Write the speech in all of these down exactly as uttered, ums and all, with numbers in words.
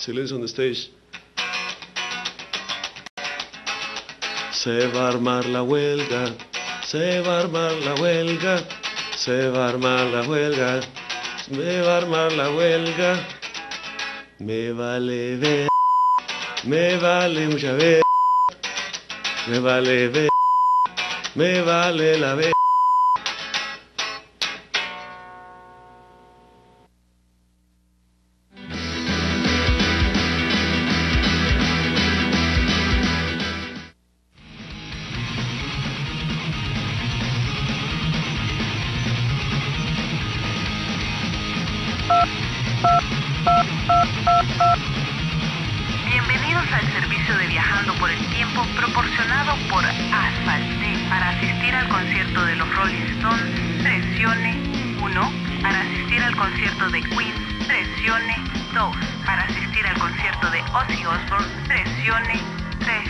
Silence on the stage. Se va a armar la huelga, se va a armar la huelga, se va a armar la huelga, me va a armar la huelga. Me vale ver, me vale mucha ver, me vale ver, me vale la ver. Bienvenidos al servicio de Viajando por el Tiempo proporcionado por Asfalté. Para asistir al concierto de los Rolling Stones, presione uno. Para asistir al concierto de Queen, presione dos. Para asistir al concierto de Ozzy Osbourne, presione tres.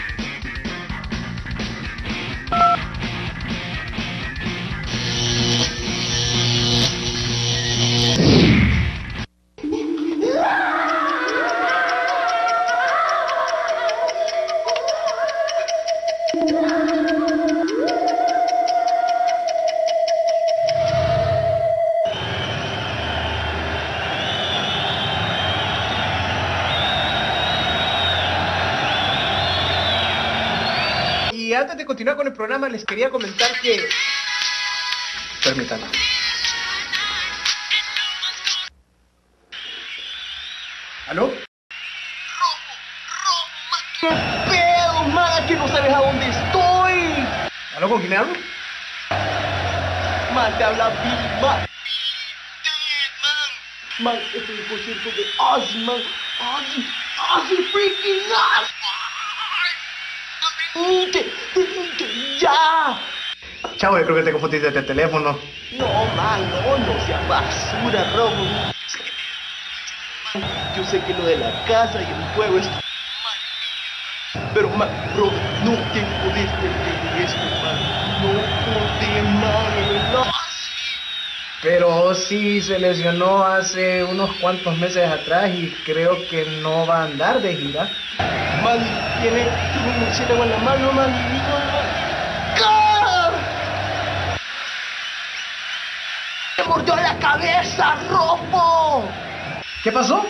Y antes de continuar con el programa, les quería comentar que... Permítanme. ¿Aló? ¡Qué pedo, man! Que no sabes a dónde estoy. ¿Aló, con quién hablo? Man, te habla Bill, man. Man, estoy en el concierto de Ozzy, man. Ozzy, Ozzy freaking Ozzy. ¡Que, que, que, ya! Chavo, yo creo que te confundiste de teléfono. No, man, no, no seas basura, Robo. Yo sé que lo de la casa y el juego es... Pero, man, bro, no te podés perder esto, man. No podés, man, no. Pero sí se lesionó hace unos cuantos meses atrás y creo que no va a andar de gira. Man, tiene, tiene un murciélago en la mano, man. ¡Ah! ¡Me mordió la cabeza, Ropo! ¿Qué pasó?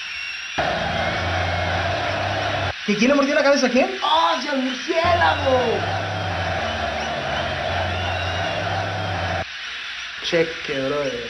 ¿Que quién le mordió la cabeza a quién? ¡Oh, ¡sí, el murciélago! Cheque, brother.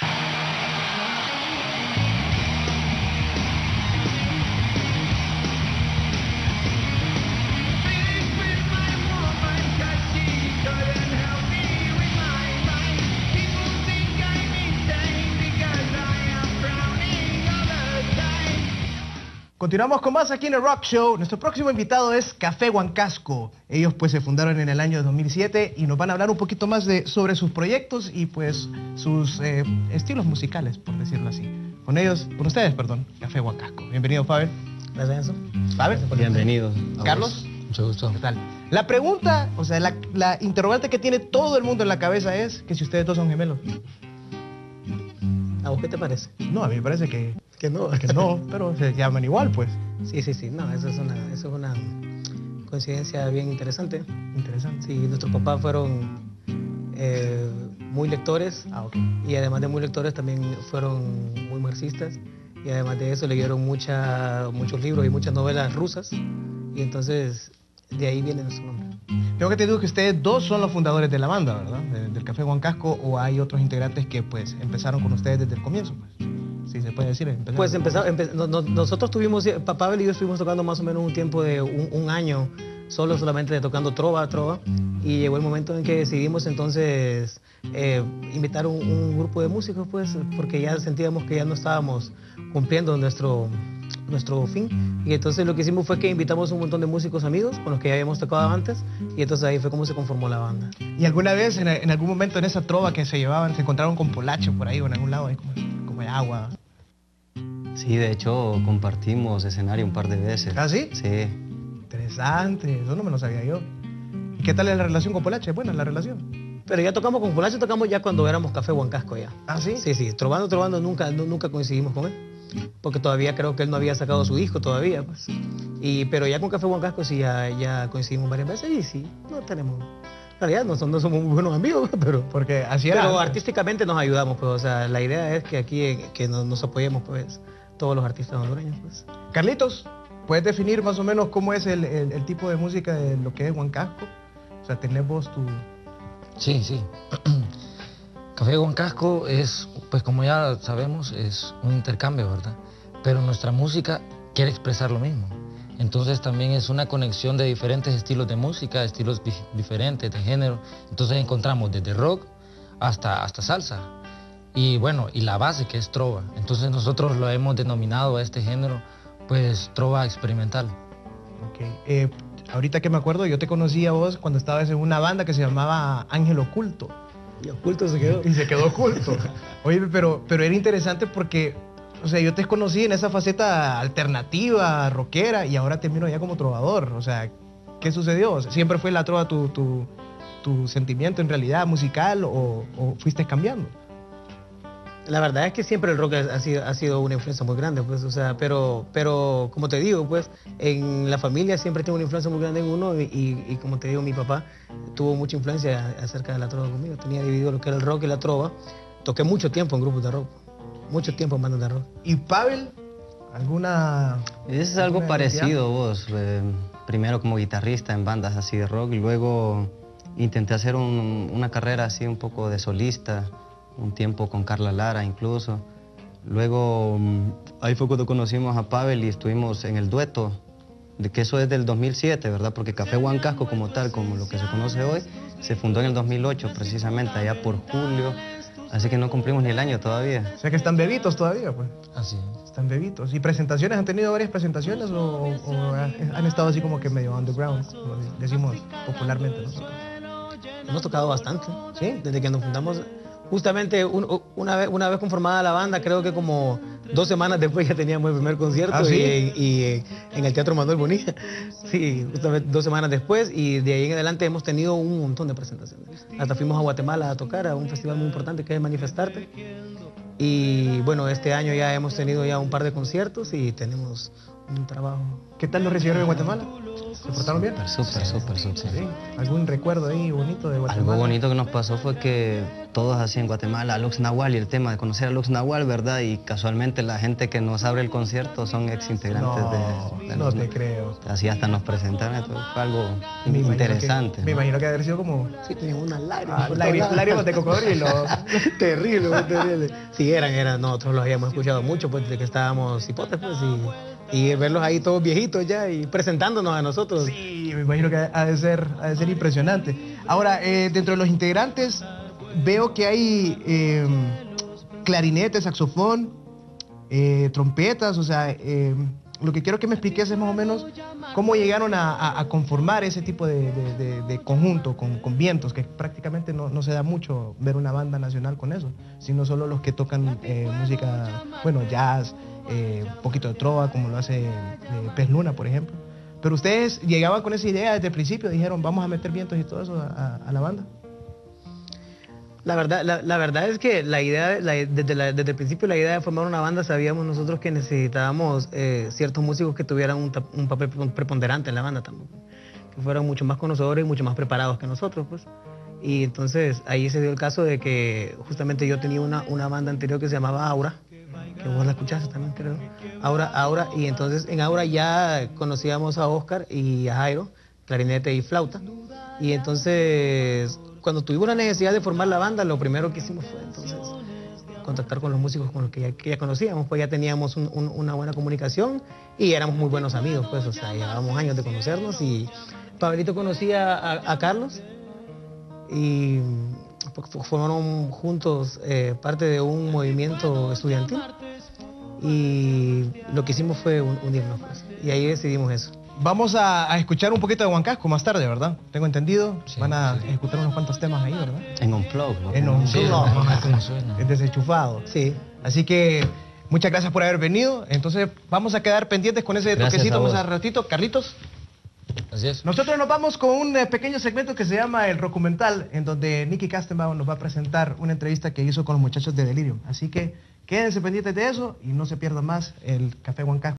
Continuamos con más aquí en el Rock Show. Nuestro próximo invitado es Café Huancasco. Ellos pues se fundaron en el año dos mil siete y nos van a hablar un poquito más de, sobre sus proyectos y pues sus eh, estilos musicales, por decirlo así. Con ellos, con ustedes, perdón, Café Huancasco. Bienvenido, Faber. Gracias, Enzo. Faber. Bienvenidos. Carlos. Mucho gusto. ¿Qué tal? La pregunta, o sea, la, la interrogante que tiene todo el mundo en la cabeza es que si ustedes dos son gemelos. ¿A vos qué te parece? No, a mí me parece que... Que no. Que no, pero se llaman igual, pues. Sí, sí, sí. No, eso es una, eso es una coincidencia bien interesante. Interesante. Sí, nuestros papás fueron eh, muy lectores. Ah, ok. Y además de muy lectores también fueron muy marxistas. Y además de eso leyeron mucha, muchos libros y muchas novelas rusas. Y entonces de ahí viene nuestro nombre. Tengo que te digo que ustedes dos son los fundadores de la banda, ¿verdad? De, del Café Huancasco, o hay otros integrantes que pues empezaron con ustedes desde el comienzo, pues. Sí, se puede decir. Empezaron. Pues empezamos, empe no, no, nosotros tuvimos, Pavel y yo estuvimos tocando más o menos un tiempo de un, un año, solo solamente de tocando trova, trova, y llegó el momento en que decidimos entonces eh, invitar un, un grupo de músicos, pues, porque ya sentíamos que ya no estábamos cumpliendo nuestro, nuestro fin, y entonces lo que hicimos fue que invitamos un montón de músicos amigos con los que ya habíamos tocado antes, y entonces ahí fue como se conformó la banda. ¿Y alguna vez, en, en algún momento en esa trova que se llevaban, se encontraron con polacho por ahí o en algún lado, ahí como, como de agua? Sí, de hecho compartimos escenario un par de veces. ¿Ah, sí? Sí. Interesante, eso no me lo sabía yo. ¿Y qué tal es la relación con Polache? ¿Es buena la relación? Pero ya tocamos con Polache, tocamos ya cuando éramos Café Huancasco ya. ¿Ah, sí? Sí, sí, trovando, trovando, nunca, no, nunca coincidimos con él. porque todavía creo que él no había sacado su disco todavía, pues. Y, pero ya con Café Huancasco sí ya, ya coincidimos varias veces y sí, no tenemos... En realidad no, son, no somos muy buenos amigos, pero, Porque así era. pero artísticamente nos ayudamos, pues. O sea, la idea es que aquí eh, que nos, nos apoyemos, pues, todos los artistas hondureños, pues. Carlitos, ¿puedes definir más o menos cómo es el, el, el tipo de música de lo que es Huancasco? O sea, tenés vos tu... Sí, sí. Café Huancasco es, pues como ya sabemos, es un intercambio, ¿verdad? Pero nuestra música quiere expresar lo mismo. Entonces también es una conexión de diferentes estilos de música, estilos di diferentes de género. Entonces encontramos desde rock hasta, hasta salsa. Y bueno, y la base que es trova. Entonces nosotros lo hemos denominado a este género, pues trova experimental. Ok. Eh, ahorita que me acuerdo, yo te conocí a vos cuando estabas en una banda que se llamaba Ángel Oculto. Y oculto se quedó. Y se quedó oculto. Oye, pero, pero era interesante porque, o sea, yo te conocí en esa faceta alternativa, rockera, y ahora te miro ya como trovador. O sea, ¿qué sucedió? O sea, ¿siempre fue la trova tu, tu, tu sentimiento en realidad musical o, o fuiste cambiando? La verdad es que siempre el rock ha ha sido, ha sido una influencia muy grande, pues, o sea, pero, pero como te digo, pues, en la familia siempre tengo una influencia muy grande en uno y, y, y como te digo, mi papá tuvo mucha influencia acerca de la trova conmigo. Tenía dividido lo que era el rock y la trova. Toqué mucho tiempo en grupos de rock, mucho tiempo en bandas de rock. ¿Y Pavel? ¿Alguna...? Es algo alguna parecido vos. Eh, primero como guitarrista en bandas así de rock y luego intenté hacer un- una carrera así un poco de solista, un tiempo con Carla Lara incluso. Luego mm, ahí fue cuando conocimos a Pavel y estuvimos en el dueto, de que eso es del dos mil siete, ¿verdad? Porque Café Huancasco como tal, como lo que se conoce hoy, se fundó en el dos mil ocho precisamente, allá por julio, así que no cumplimos ni el año todavía. O sea que están bebitos todavía, pues. Así es. Están bebitos. ¿Y presentaciones? ¿Han tenido varias presentaciones o, o han estado así como que medio underground, como decimos popularmente nosotros? Hemos tocado bastante, ¿Sí? desde que nos fundamos. Justamente un- una, vez, una vez conformada la banda, creo que como dos semanas después ya teníamos el primer concierto. ¿Ah, sí? y, en- y en- en el Teatro Manuel Bonilla. Sí, justamente dos semanas después y de ahí en adelante hemos tenido un montón de presentaciones. Hasta fuimos a Guatemala a tocar a un festival muy importante que es Manifestarte. Y bueno, este año ya hemos tenido ya un par de conciertos y tenemos un trabajo. ¿Qué tal lo recibieron en Guatemala? ¿Se portaron bien? Súper, súper, súper. Sí. ¿Algún recuerdo ahí bonito de Guatemala? Algo bonito que nos pasó fue que todos así en Guatemala, Lux Nahual y el tema de conocer a Lux Nahual, ¿verdad? Y casualmente la gente que nos abre el concierto son ex integrantes No, de, de no Lux te Na- creo. Así hasta nos presentaron, entonces fue algo Me imagino interesante. que- me imagino que haber sido como Sí, teníamos unas lágrimas. ah, por lágrimas, todos lados. lágrimas de cocodrilo. Terrible, muy terrible. Sí, eran, eran, nosotros los habíamos escuchado mucho, pues, desde que estábamos hipotes, pues, y, y verlos ahí todos viejitos ya y presentándonos a nosotros. Sí, me imagino que ha de ser, ha de ser impresionante. Ahora, eh, dentro de los integrantes, veo que hay eh, clarinete, saxofón, eh, trompetas, o sea, eh, lo que quiero que me expliques es más o menos cómo llegaron a, a- a conformar ese tipo de, de- de- de conjunto con, con vientos, que prácticamente no, no se da mucho ver una banda nacional con eso, sino solo los que tocan eh, música, bueno, jazz, eh, un poquito de trova, como lo hace eh, Pez Luna, por ejemplo. Pero ustedes llegaban con esa idea desde el principio, dijeron, vamos a meter vientos y todo eso a, a- a la banda. La verdad, la, la verdad es que la idea, la- desde, la- desde el principio la idea de formar una banda sabíamos nosotros que necesitábamos eh, ciertos músicos que tuvieran un, ta- un papel preponderante en la banda también, que fueran mucho más conocedores y mucho más preparados que nosotros, pues. Y entonces ahí se dio el caso de que justamente yo tenía una, una banda anterior que se llamaba Aura, que vos la escuchaste también, creo. Aura, Aura, y entonces en Aura ya conocíamos a Oscar y a Jairo, clarinete y flauta. Y entonces, cuando tuvimos la necesidad de formar la banda, lo primero que hicimos fue entonces contactar con los músicos con los que ya, que ya conocíamos, pues ya teníamos un- un- una buena comunicación y éramos muy buenos amigos, pues, o sea, llevábamos años de conocernos y Pablito conocía a, a Carlos y pues, formaron juntos eh, parte de un movimiento estudiantil y lo que hicimos fue un- unirnos, pues, y ahí decidimos eso. Vamos a, a escuchar un poquito de Huancasco más tarde, ¿verdad? Tengo entendido. Sí, Van a sí. ejecutar unos cuantos temas ahí, ¿verdad? En Unplug, ¿no? En un Sí, solo. vamos a ver cómo suena. Es desenchufado. Sí. Así que muchas gracias por haber venido. Entonces vamos a quedar pendientes con ese Gracias toquecito a más vos. al ratito. Carlitos. Así es. Nosotros nos vamos con un eh, pequeño segmento que se llama El Rocumental, en donde Nicky Kastenbaum nos va a presentar una entrevista que hizo con los muchachos de Delirium. Así que quédense pendientes de eso y no se pierdan más el Café Huancajo.